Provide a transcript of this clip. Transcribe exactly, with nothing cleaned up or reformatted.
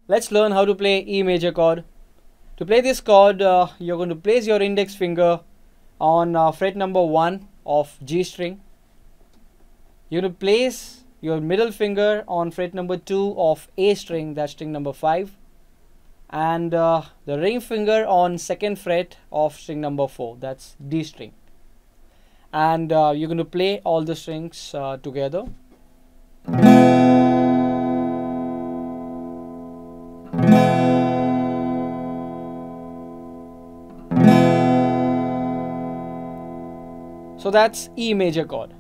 Let's learn how to play E major chord. To play this chord, uh, you're going to place your index finger on uh, fret number one of G string. You're going to place your middle finger on fret number two of A string, that's string number five, and uh, the ring finger on second fret of string number four, that's D string. And uh, you're going to play all the strings uh, together. So that's E major chord.